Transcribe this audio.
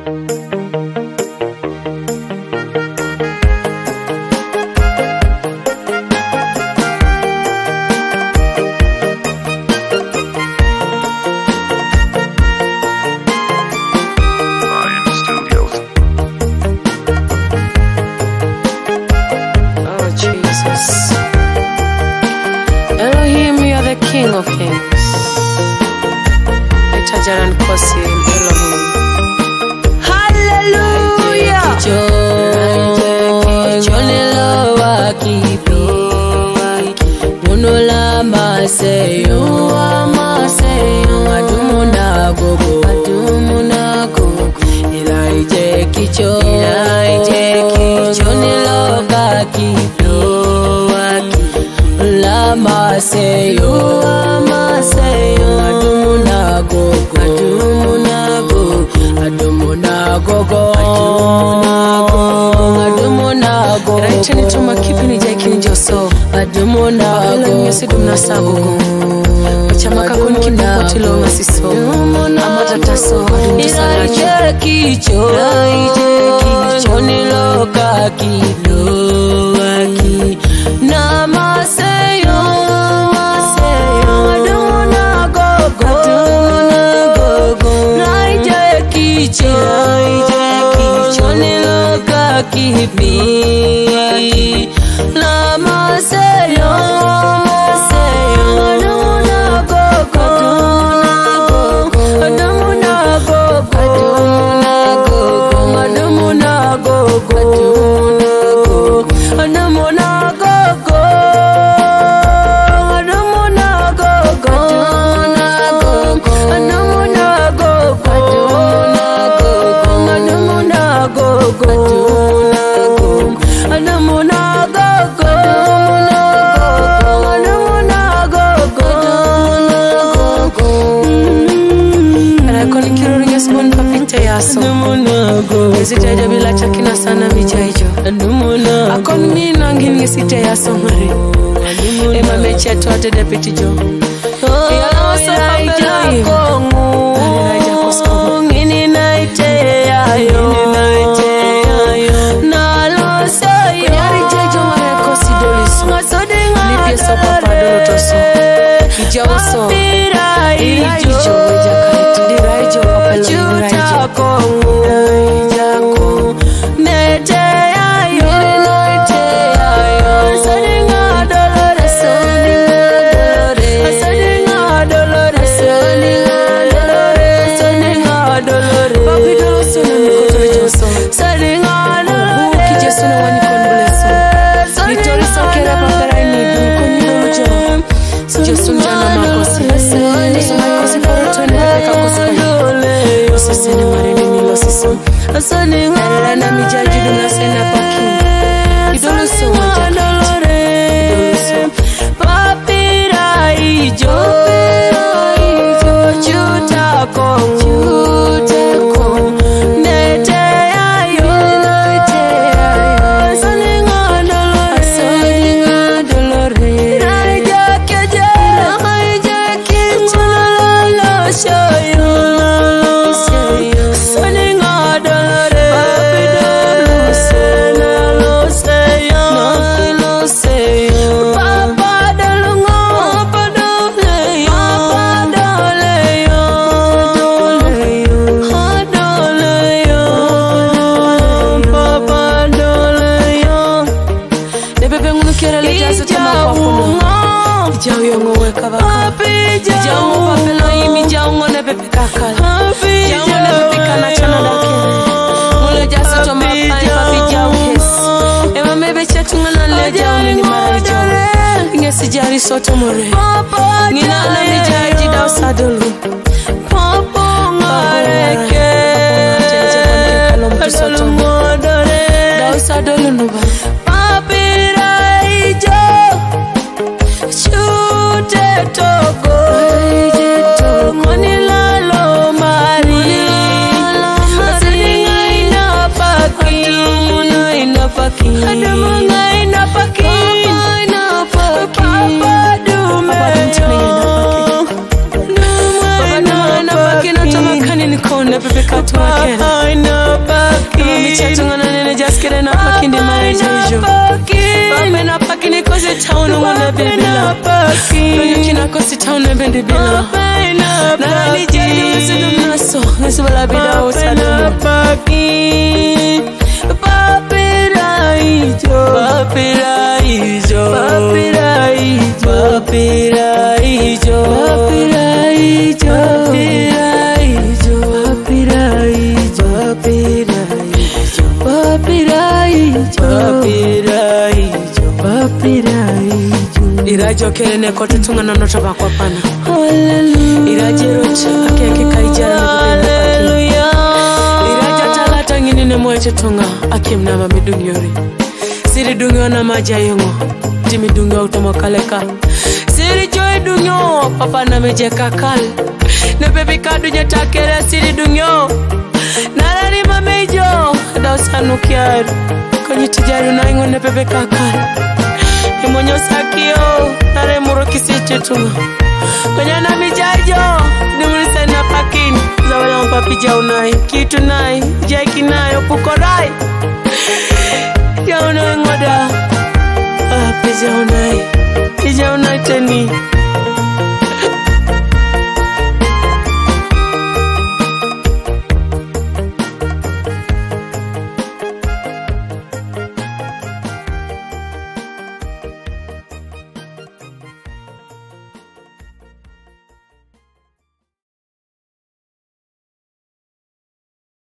King of Kings, Itajaran Kosi Elohim. Hallelujah. Jonelo wakipi, Munola maseyo, Adumuna gogo, Ilaije kicho, Jonelo wakipi, Lama seyo, Adumuna gogo, Raicheni tuma kipi ni jaki njoso, Adumuna gogo, Yesidumna sagogo, Uchamaka kuniki mpotilo ngasiso, Amata taso, Adumtu sanacho, Kicho, Niloka kilo, Nama seyo, Adumuna gogo, Raije kicho, Niloka kipi, Nama seyo, Adumuna gogo, Adumuna gogo, Adumuna gogo, Adumuna gogo, Sitaja bila chakina sana vijaijo. Akon mi nangin yesite ya somari. Ema meche tu ate deputy jo. Ya saija kongu. Ngini naite ayo. Na lo sayo. Yari jejo mare kosi doliso. Lipie so papa dolo toso. Kijauso. Iraijo wejakati. Diraijo papelo iraijo kongu. Elena mi jaji duna sena paki. Idolo so wajakiti. Papira ijo, chuta kongu, nete ayo, soninga dolore, raja keje, raja kicho, lo shoyo. Sijari soto more Nina na mijaji da usadolu Popo ngareke Adolu modore Da usadolu nuba Papira ijo Chute togo Manila lo mari Asininga inapaki Adumunga inapaki Papa dume Papa town wanna be bila Kwenye kina kosi town na bendi bila Na nijeji wasidu mnaso Nisibala bida usalamu Papiraijo Papiraijo Papiraijo Papiraijo Papiraijo Papiraijo Papiraijo Papiraijo Papiraijo Irajo kelene kote tunga na nota bakwa pana Hallelujah Iraje rocha akeke kaijara Hallelujah Iraja talata ngini ne mweche tunga akim nama midungyori Siri dungyo na maja yungo Jimi dungyo utomokaleka Siri joy dungyo papa na meje kakal Na baby kadu nyatakere siri dungyo Narari mamejo Dausanu kiaru Konyi tijaru na ingo na bebe kakal Imonyo sakio Nare muro kisiche tunga Konya na mijajo Nimulisa na pakini Zawala mpapija unai Kitu nai Jaiki nai Opukorai Jaunai ngoda Pija unai Pija unai teni